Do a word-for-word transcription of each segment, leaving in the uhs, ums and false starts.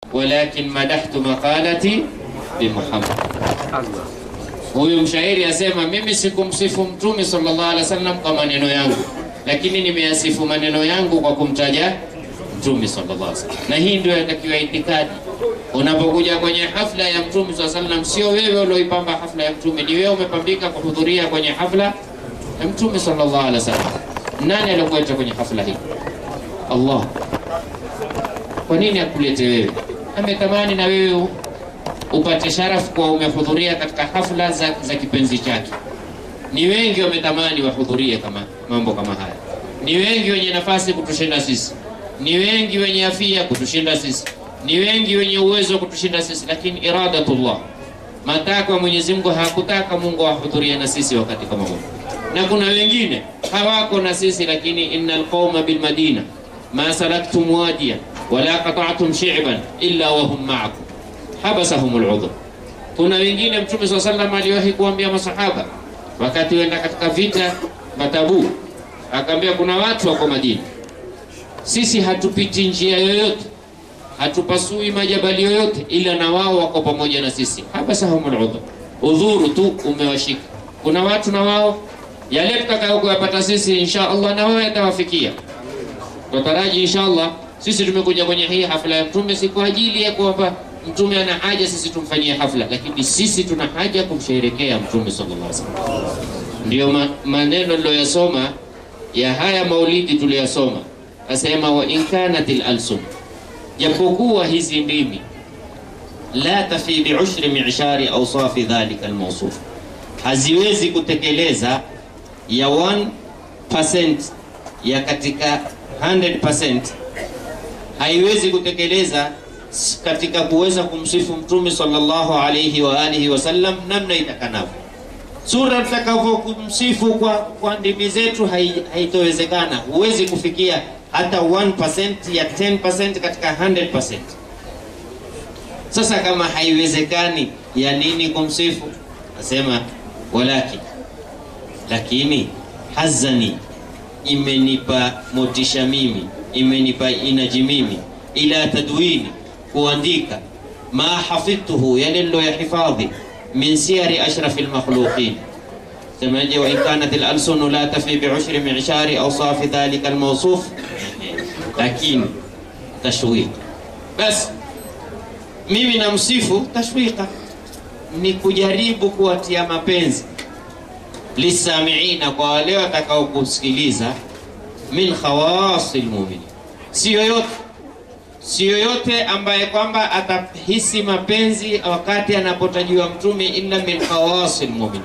walakin madahtu maqalati bi Muhammad. Allah. Huyu mshairi asema mimi sikumsifu Mtume sallallahu alaihi wasallam kwa maneno yangu, lakini nimeyasifu maneno yangu kwa kumtaja Mtume sallallahu alaihi wasallam. Na hii ndio inatakiwa itikadi. Unapokuja kwenye hafla ya Mtume sallallahu alaihi wasallam, sio wewe ulioipamba hafla ya Mtume, ni wewe umepambika kuhudhuria kwenye hafla ya Mtume sallallahu alaihi wasallam. Nani aliyokuita kwenye hafla hii? Allah. Kwa nini akulete wewe? Ametamani na wewe upate sharafu kwa umehudhuria katika hafla za, za kipenzi chake. Ni wengi wametamani wahudhurie kama mambo kama haya. Ni wengi wenye nafasi kutushinda sisi. Ni wengi wenye afia kutushinda sisi. Ni wengi wenye uwezo kutushinda sisi, lakini iradatullah, matakwa Mwenyezi Mungu hakutaka Mungu ahudhurie na sisi wakati kama huu. Na kuna wengine hawako na sisi, lakini innal qawma bil madina ma salaktum wadiya wala qata'tum shi'ban illa wa hum ma'akum habasahum al-'udhr. Kuna wengine Mtume swalla sallam aliwahi kuambia masahaba wakati wenda katika vita Matabu, akaambia kuna watu wako Madina, sisi hatupiti njia yoyote, hatupasui majabali yoyote, ila na wao wako pamoja na sisi. Habasahum al-'udhr, udhuru tu umewashika. Kuna watu na wao yale tutakayopata sisi insha Allah na wao yatawafikia. Tutaraji insha Allah. Sisi tumekuja kwenye hii hafla ya Mtume si kwa ajili ya kwamba Mtume ana haja sisi tumfanyie hafla, lakini sisi tuna haja kumsherehekea Mtume sallallahu alaihi wasallam. Ndio ma, maneno niliyosoma ya haya maulidi tuliyosoma, asema wa in kanatil alsun, japokuwa hizi ndimi la tafi bi ushri mi'shari awsafi dhalika almawsuf, haziwezi kutekeleza ya one percent ya katika one hundred percent, haiwezi kutekeleza katika kuweza kumsifu Mtume sallallahu alayhi wa alihi wasallam namna itakanavyo. Sura tutakavyo kumsifu kwa, kwa ndimi zetu haitowezekana. Huwezi kufikia hata one percent ya ten percent katika one hundred percent. Sasa kama haiwezekani, ya nini kumsifu? Nasema walakin, lakini hazani, imenipa motisha mimi, imenipa inaji mimi, ila tadwini, kuandika ma hafidtuhu, yale nilo ya hifadhi, min siyari ashrafil makhluqin. Semaje wa in kanat al-alsunu la tafi bi ushri mi'shari awsafi dhalika al-mawsuf, lakini tashwiq. Bas mimi namsifu tashwiqa, ni kujaribu kuwatia mapenzi lisamiina, kwa wale watakao kusikiliza, min khawasil mu'min, si yoyote si yoyote ambaye kwamba atahisi mapenzi wakati anapotajwa Mtume, illa min khawasil mu'min,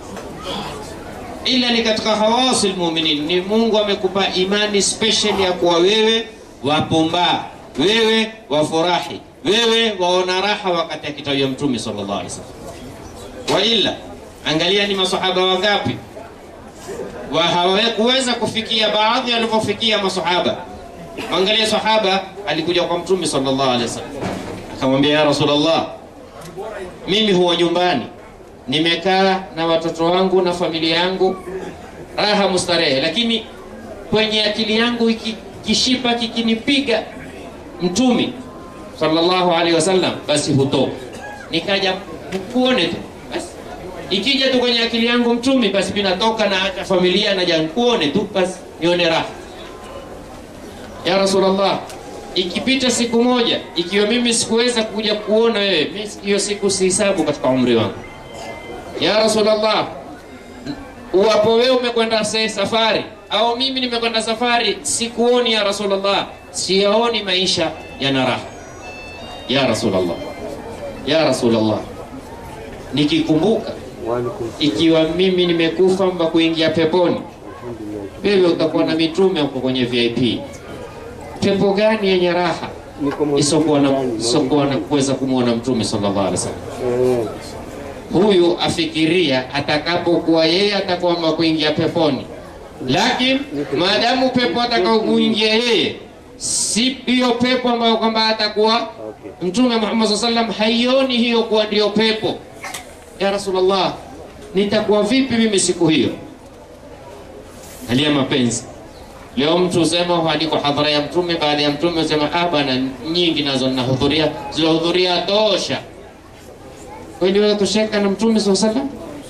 ila ni katika khawasil mu'minin. Ni Mungu amekupa imani special ya kuwa wewe wapomba, wewe wafurahi, wewe waona raha wakati akitajwa Mtume sallallahu alaihi wasallam. Wa illa, angalia ni masahaba wangapi wa hawakuweza kufikia baadhi walivyofikia masahaba. Angalia sahaba alikuja kwa Mtume sallallahu alaihi wasallam, akamwambia ya Rasulullah, mimi huwa nyumbani nimekaa na watoto wangu na familia yangu raha mustarehe, lakini kwenye akili yangu iki kishipa kikinipiga Mtume sallallahu alaihi wasallam, basi hutoka nikaja kuone tu, basi ikija tu kwenye akili yangu Mtume, basi binatoka na acha familia na jana kuone tu, basi nione raha. Ya Rasulullah, ikipita siku moja, ikiwa mimi sikuweza kuja kuona wewe, mimi hiyo siku sihesabu katika umri wangu. Ya Rasulullah, uwapo wewe umekwenda safari au mimi nimekwenda safari, sikuoni ya Rasulullah, siyaoni maisha yana raha. Ya Rasulullah, ya Rasulullah, nikikumbuka ikiwa mimi nimekufa mba kuingia peponi, wewe utakuwa na mitume huko kwenye V I P. Pepo gani yenye raha isokuwa na isokuwa na kuweza kumuona Mtume sallallahu alaihi wasallam? Huyu afikiria atakapokuwa yeye atakuwa kuingia peponi, lakini maadamu pepo atakao kuingia yeye si hiyo pepo ambayo kwamba atakuwa Mtume Muhammad sallallahu alaihi wasallam haioni hiyo kuwa ndio pepo. Ya Rasulullah, nitakuwa vipi mimi siku hiyo? Alia mapenzi. Leo mtu usema haliko hadhara ya mtume, baada ya mtume usema ah bana nyingi nazo ninahudhuria, zilohudhuria tosha. Kwani wewe tosheka na mtume sallallahu alaihi wasallam?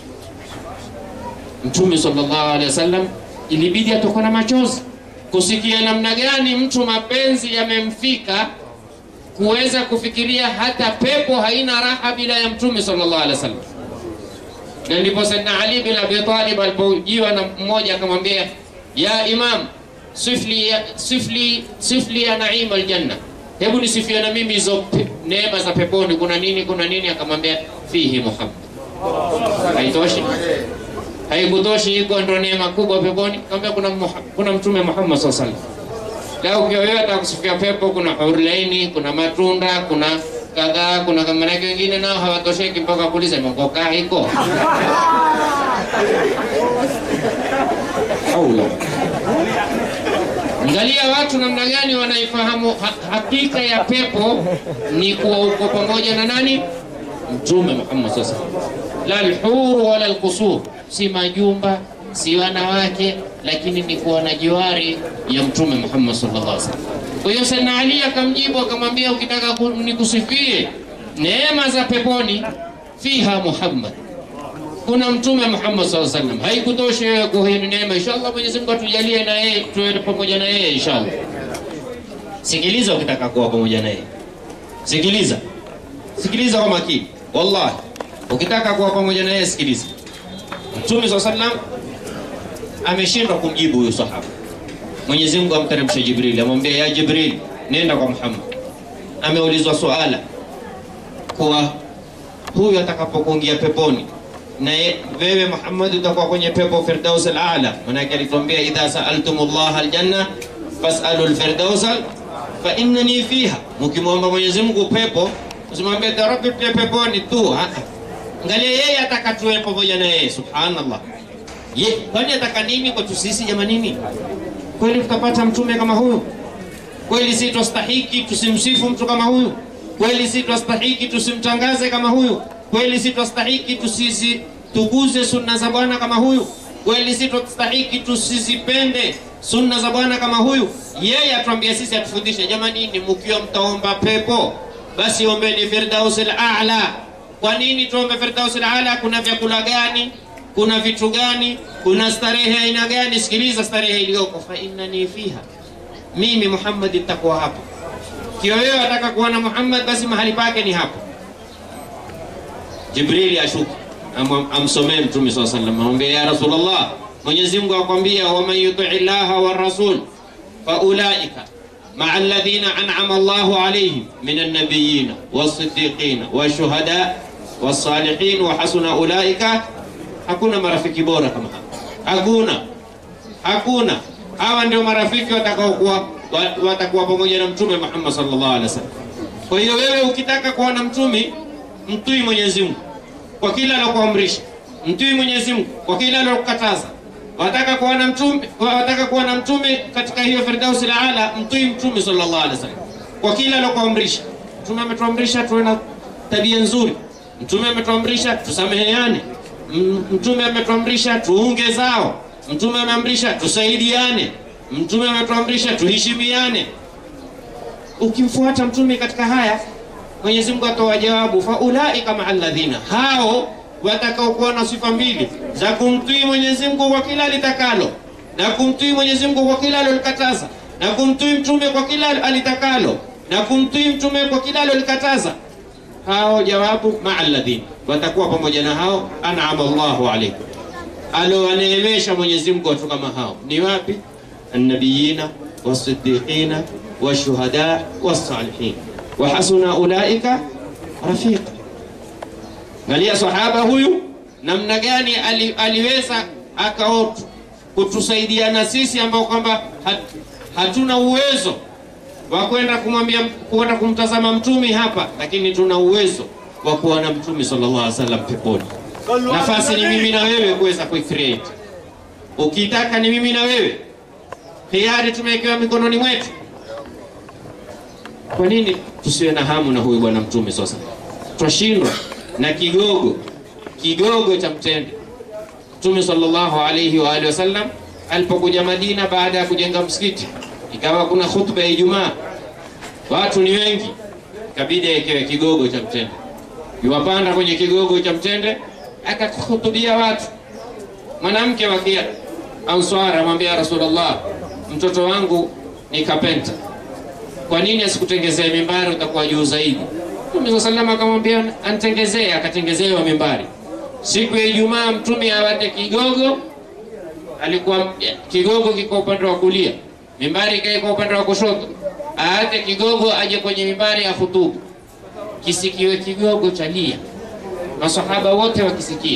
Mtume sallallahu alaihi wasallam ilibidi atokana machozi kusikia namna gani mtu mapenzi yamemfika kuweza kufikiria hata pepo haina raha bila ya mtume sallallahu alaihi wasallam. Na ndipo Sayyidina Ali bin Abi Talib alipojiwa na mmoja akamwambia, ya imam sifli ya, sifli sifli ya naim aljanna, hebu nisifie na mimi hizo neema za peponi, kuna nini kuna nini? Akamwambia fihi Muhammad. Haitoshi? Haikutoshi iko ndo neema kubwa peponi? Akamwambia kuna kuna mtume Muhammad sallallahu alaihi wasallam. Leo ukiwa atakusifia pepo, kuna hurlaini, kuna matunda, kuna kadhaa, kuna kama na wengine nao hawatosheki mpaka kuuliza mkokaa iko. Haula. Angalia watu namna gani wanaifahamu ha hakika ya pepo ni kuwa uko pamoja na nani? Mtume Muhammad sallallahu alaihi wasallam. La al-hur wala al-qusur, si majumba, si wanawake, lakini ni kuwa na jiwari ya Mtume Muhammad sallallahu alaihi wasallam. Kwa hiyo Sayyidina Ali akamjibu akamwambia, ukitaka nikusifie neema za peponi, fiha Muhammad, kuna Mtume Muhammad sallallahu alaihi wasallam. Haikutoshi wewe kwa hiyo neema. Inshallah Mwenyezi Mungu atujalie na yeye tuwe pamoja na yeye inshallah. Sikiliza, ukitaka kuwa pamoja na yeye sikiliza, sikiliza kwa makini. Wallahi ukitaka kuwa pamoja na yeye sikiliza. Mtume sallallahu alaihi wasallam ameshindwa kumjibu huyo sahaba. Mwenyezi Mungu amteremsha Jibril, amwambia ya Jibril, nenda kwa Muhammad. Ameulizwa swala kwa huyu atakapokuingia peponi, na wewe Muhammad utakuwa kwenye pepo Firdaus al-A'la. Maana yake alituambia idha sa'altumullah al-janna fas'alu al-firdaus fa innani fiha. Mkimwomba Mwenyezi Mungu pepo, usimwambie rabbi peponi tu. Angalia yeye atakatuwe pamoja na yeye. Subhanallah. Ye, kwani ataka nini kwa sisi jamanini? Kweli tutapata mtume kama huyu? Kweli si tustahiki tusimsifu mtu kama huyu? Kweli si tustahiki tusimtangaze kama huyu? Kweli si tustahiki tusisi tuguze sunna za Bwana kama huyu? Kweli si tustahiki tusizipende sunna za Bwana kama huyu? Yeye atuambia sisi, atufundishe jamanini, mkiwa mtaomba pepo basi ombeni Firdaus al-A'la. Kwa nini tuombe Firdaus al-A'la? Kuna vyakula gani? Kuna vitu gani? Kuna starehe aina gani? Sikiliza starehe iliyoko, fa innani fiha, mimi Muhammad nitakuwa hapo. Kiwa wewe ataka kuona Muhammad, basi mahali pake ni hapo. Jibrili ashuka amsomee Mtume sallallahu alaihi wasallam, amwambia ya Rasulullah, Mwenyezi Mungu akwambia wa man yuti Allaha war rasul fa ulaika ma'a alladhina an'ama Allahu alayhim minan nabiyyin was-siddiqin wash-shuhada was-salihin wa hasuna ulaika. Hakuna marafiki bora kama hapa, hakuna, hakuna. Hawa ndio marafiki watakao kuwa watakuwa pamoja na Mtume Muhammad sallallahu alaihi wasallam. Kwa hiyo wewe ukitaka kuwa na mtume, mtii Mwenyezi Mungu kwa kila alokuamrisha, mtii Mwenyezi Mungu kwa kila alokukataza. Wataka kuwa na mtume, wataka kuwa na mtume katika hiyo Firdaus al-A'la, mtii Mtume sallallahu alaihi wasallam kwa kila alokuamrisha. Mtume ametuamrisha tuwe na tabia nzuri, Mtume ametuamrisha tusameheane, Mtume ametuamrisha tuunge zao, Mtume ameamrisha tusaidiane, Mtume ametuamrisha tuheshimiane. Ukimfuata mtume katika haya, Mwenyezi Mungu atoa jawabu, fa ulaika ma'al ladhina, hao watakao kuwa na sifa mbili za kumtii Mwenyezi Mungu kwa kila alitakalo, na kumtii Mwenyezi Mungu kwa kila alokataza, na kumtii mtume kwa kila alitakalo, na kumtii mtume kwa kila alokataza. Hao jawabu ma'al ladhina, watakuwa pamoja na hao an'ama Allahu alayhim, alowaneemesha Mwenyezi Mungu watu kama hao. Ni wapi? An-nabiyina was-siddiqina wash-shuhada was-salihin wa hasuna ulaika rafiqa. Angalia sahaba huyu namna gani ali, aliweza akao kutusaidiana sisi ambao kwamba hat, hatuna uwezo wa kwenda kumwambia kwenda kumtazama mtume hapa, lakini tuna uwezo wa kuwa na Mtume sallallahu alaihi wasallam peponi. Nafasi ni mimi na wewe kuweza kuicreate. Ukitaka ni mimi na wewe, hiari tumewekewa mikononi mwetu. Kwa nini tusiwe na hamu na huyu bwana Mtume sasa? Twashindwa na kigogo kigogo cha mtende. Mtume sallallahu alaihi wa alihi wasallam alipokuja Madina baada ya kujenga msikiti, ikawa kuna khutba ya Ijumaa, watu ni wengi, ikabidi awekewe kigogo cha mtende. Yuwapanda kwenye kigogo cha mtende akakhutubia watu. Mwanamke wa Answar amwambia Rasulullah, mtoto wangu ni kapenta, kwa nini asikutengezee mimbari, utakuwa juu zaidi? Mtume sallallahu akamwambia antengezee, akatengezewa mimbari. Siku ya Ijumaa Mtume awate kigogo, alikuwa kigogo kiko upande wa kulia, mimbari ikae upande wa kushoto. Aate kigogo aje kwenye mimbari ya hutubu, kisikiwe kigogo cha lia. Masahaba wote wakisikia,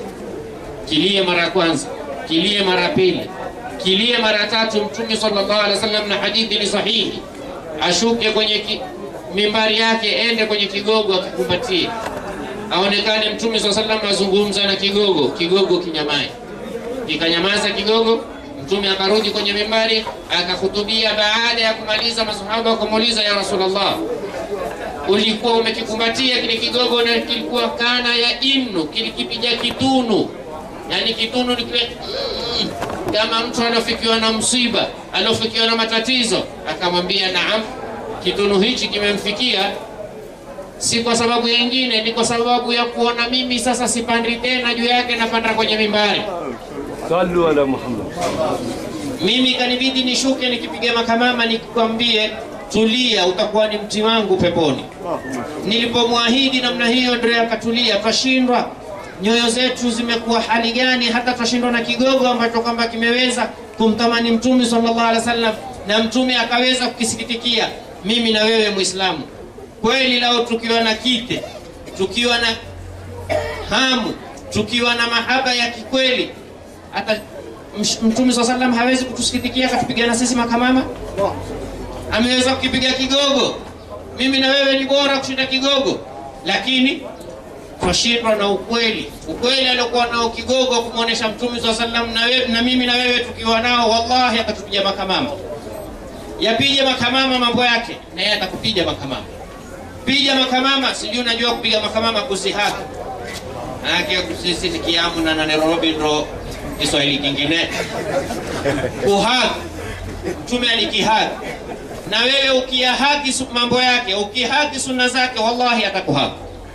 kilie mara ya kwanza, kilie mara pili, kilie mara tatu. Mtume sallallahu alaihi wasallam, na hadithi ni sahihi, ashuke kwenye ki, mimbari yake, ende kwenye kigogo akikumbatie, aonekane Mtume sallallahu alaihi wasallam azungumza na kigogo, kigogo kinyamae. Kikanyamaza kigogo, Mtume akarudi kwenye mimbari akahutubia. Baada ya kumaliza, masahaba wakamuuliza, ya Rasulullah, ulikuwa umekikumbatia kile kigogo na kilikuwa kana ya inu, kilikipiga kitunu? Yani kitunu ni kile mm, kama mtu alofikiwa na msiba, alofikiwa na matatizo. Akamwambia naam, kitunu hichi kimemfikia si kwa sababu nyingine, ni kwa sababu ya kuona mimi sasa sipandi tena juu yake, napanda kwenye mimbari. Sallu ala Muhammad. Mimi kanibidi nishuke nikipiga makamama nikwambie tulia, utakuwa ni mti wangu peponi. Nilipomwahidi namna hiyo ndio akatulia. Twashindwa, nyoyo zetu zimekuwa hali gani hata twashindwa na kigogo ambacho kwamba kimeweza kumtamani Mtume sallallahu alaihi wasallam, na Mtume akaweza kukisikitikia. Mimi na wewe Muislamu, kweli lao tukiwa na kite, tukiwa na hamu, tukiwa na mahaba ya kikweli, hata Mtume sallallahu alaihi wasallam hawezi kutusikitikia akatupigana sisi makamama? Ameweza kukipiga kigogo. Mimi na wewe ni bora kushinda kigogo, lakini twashindwa na ukweli. Ukweli aliokuwa nao kigogo kumuonesha Mtume sallallahu alaihi wasallam, na wewe na mimi na wewe tukiwa nao, wallahi atatupiga makamama. Yapige makamama mambo yake, na yeye atakupiga makamama. Piga makamama, sijui unajua kupiga makamama kusihaki. Haki sisi Kiamu na Nairobi ndo Kiswahili kingine. Kuhaki, Mtume alikihaki. Na wewe ukiyahaki mambo yake, ukihaki sunna zake, wallahi atakuhaki.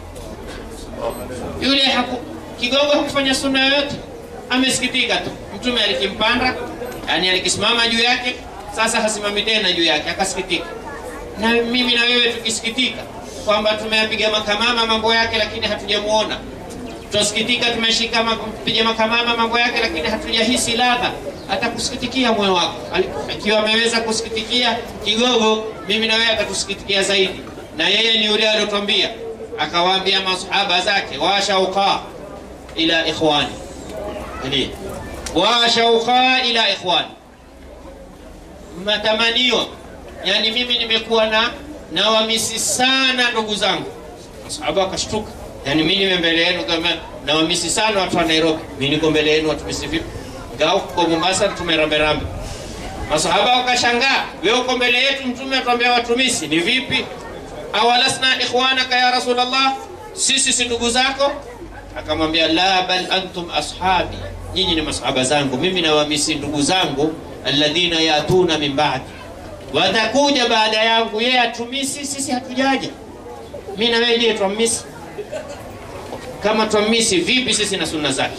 Yule haku, kigogo hakufanya sunna yoyote, amesikitika tu. Mtume alikimpanda, yani alikisimama juu yake, sasa hasimami tena juu yake, akasikitika. Na mimi na wewe tukisikitika kwamba tumeyapiga makamama mambo yake lakini hatujamuona, tusikitika tumeshika kupiga makamama mambo yake lakini hatujahisi ladha, atakusikitikia moyo wako. Akiwa ameweza kusikitikia kigogo, mimi na wewe atatusikitikia zaidi. Na yeye ni yule aliyotuambia, akawaambia masahaba zake, wa shauqa ila ikhwani, yani wa shauqa ila ikhwani, matamanio, yani mimi nimekuwa na na wamisi sana ndugu zangu. Masahaba wakashtuka, yani mimi nime mbele yenu kama na wamisi sana watu wa Nairobi, mimi niko mbele yenu watu misi vipi? Ngao kwa Mombasa tumerambe rambe. Masahaba wakashangaa, wewe uko mbele yetu, Mtume atuambia watu misi ni vipi? Awalasna ikhwanaka ya Rasulullah, sisi si ndugu zako? Akamwambia la, bal antum ashabi, nyinyi ni masahaba zangu, mimi na wamisi ndugu zangu, alladhina yatuna min ba'di, watakuja baada yangu. Yeye atumisi, sisi hatujaja. Mimi na wewe je, tumisi? Kama tumisi, vipi sisi na sunna zake?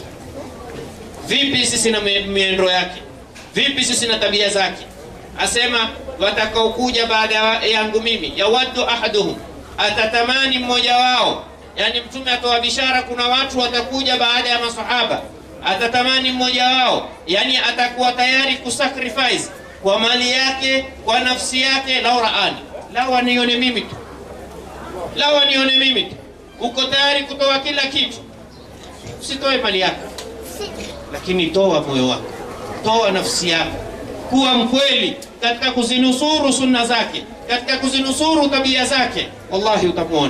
Vipi sisi na miendo yake? Vipi sisi na tabia zake? Asema watakao kuja baada yangu mimi, yawaddu ahaduhum, atatamani mmoja wao. Yani Mtume atoa bishara, kuna watu watakuja baada ya masahaba, atatamani mmoja wao, yani atakuwa tayari kusacrifice kwa mali yake, kwa nafsi yake. Lau raani, lau anione mimi tu, lau anione mimi tu. Uko tayari kutoa kila kitu, usitoe mali yako, lakini toa moyo wako, toa nafsi yako. Kuwa mkweli katika kuzinusuru sunna zake, katika kuzinusuru tabia zake, wallahi utamuona.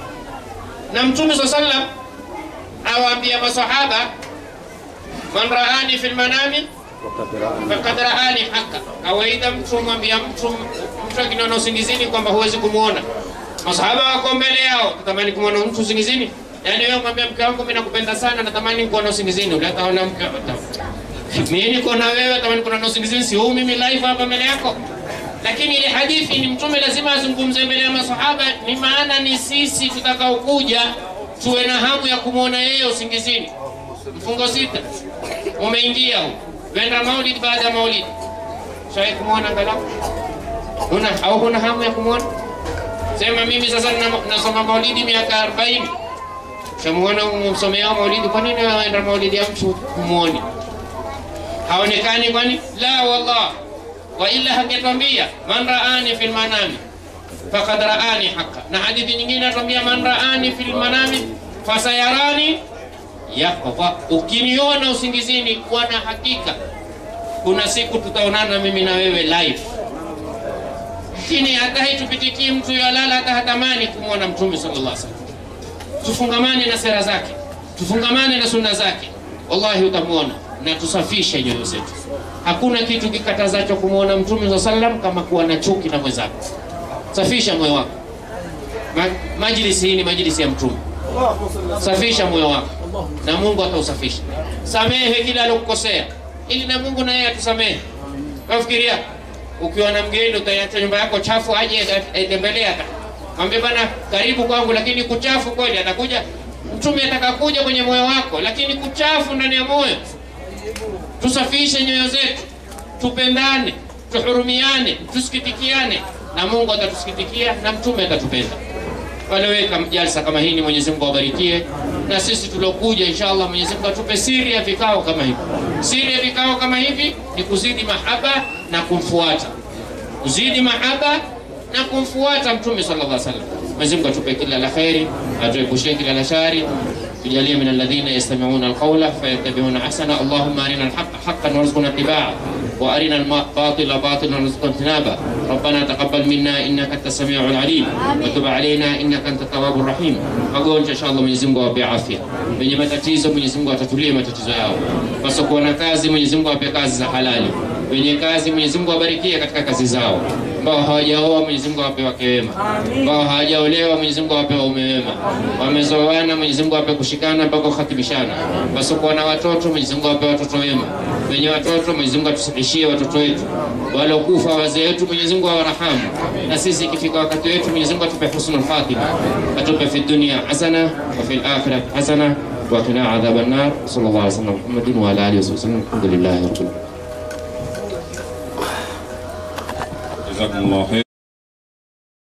Na Mtume sallallahu alaihi wasallam awaambia masahaba, man raani fil manami faqad raani haqqa. Kawaida mtu mwambia mtu mtu akiniona usingizini kwamba huwezi kumuona. Masahaba wako mbele yao, natamani kumuona mtu usingizini. Yani wewe mwambia mke wangu mimi nakupenda sana, natamani kuona usingizini, ule ataona mke Mimi niko na wewe, kama niko na usingizi si huu mimi live hapa mbele yako. Lakini ile hadithi ni mtume lazima azungumze mbele ya masahaba, ni maana ni sisi tutakaokuja tuwe na hamu ya kumuona yeye usingizini. Mfungo sita umeingia huu, wenda maulid baada ya maulid, shai kumuona angalau una au kuna hamu ya kumuona? Sema mimi sasa nasoma maulidi miaka arobaini, shamuona umsomea maulidi, kwa nini waenda maulidi ya mtu kumuoni? Haonekani kwani? La wallah, wa illa haketwambia man raani fil manami faqad raani haqqa. Na hadithi nyingine atuambia man raani fil manami fasayarani yaqwa. Ukiniona usingizini, kuwa na hakika kuna siku tutaonana mimi na wewe live. Lakini hata haitupitikie mtu yalala hata hatamani kumwona Mtume sallallahu alaihi wasallam. Tufungamane na sera zake, tufungamane na sunna zake, wallahi utamuona. Na tusafishe nyoyo zetu. Hakuna kitu kikatazacho kumuona Mtume sallallahu alaihi wasallam kama kuwa na chuki na mwenzako. Safisha moyo wako. Ma, majlisi hii ni majlisi ya Mtume. Safisha moyo wako na Mungu atausafisha. Samehe kila alokukosea ili na Mungu naye atusamehe. Kafikiria ukiwa na mgeni utaiacha nyumba yako chafu aje atembelea, mwambie bana karibu kwangu, lakini kuchafu kweli atakuja. Mtume atakakuja kwenye moyo wako, lakini kuchafu ndani ya moyo. Tusafishe nyoyo zetu, tupendane, tuhurumiane, tusikitikiane, na Mungu atatusikitikia na Mtume atatupenda. Waleweka jalsa kama hii, Mwenyezi Mungu awabarikie, na sisi tulokuja inshallah Mwenyezi Mungu atupe siri ya vikao kama hivi. Siri ya vikao kama hivi ni kuzidi mahaba na kumfuata, kuzidi mahaba na kumfuata Mtume sallallahu alaihi wasallam. Mwenyezi Mungu atupe kila la khairi, atuepushe kila la shari, tujalie min alladhina yastami'una alqawla fayattabi'una ahsana. Allahumma arina alhaqqa haqqan warzuqna ittiba'ahu wa arina albatila batilan warzuqna ijtinaba. Rabbana taqabbal minna innaka antas samiul alim wa tub alaina innaka antat tawwabur rahim. Wagonjwa inshallah Mwenyezi Mungu awape afya, wenye matatizo Mwenyezi Mungu atatulie matatizo yao, wasiokuwa na kazi Mwenyezi Mungu awape kazi za halali, wenye kazi Mwenyezi Mungu awabarikie katika kazi zao, ambao hawajaoa Mwenyezi Mungu awape wake wema, ambao hawajaolewa Mwenyezi Mungu awape waume wema, wamezoana Mwenyezi Mungu awape kushikana mpaka kuhatimishana, wasiokuwa na watoto Mwenyezi Mungu awape watoto wema, wenye watoto Mwenyezi Mungu atusidishie watoto wetu, walokufa wazee wetu Mwenyezi Mungu awarahamu, na sisi ikifika wakati wetu Mwenyezi Mungu atupe husnul khatima, atupe fi dunya hasana wa fil akhirati hasana wa qina adhaban nar. Sallallahu alaihi wasallam Muhammadin wa ala alihi wasallam. Alhamdulillah rabbil alamin. Jazakumullah khair.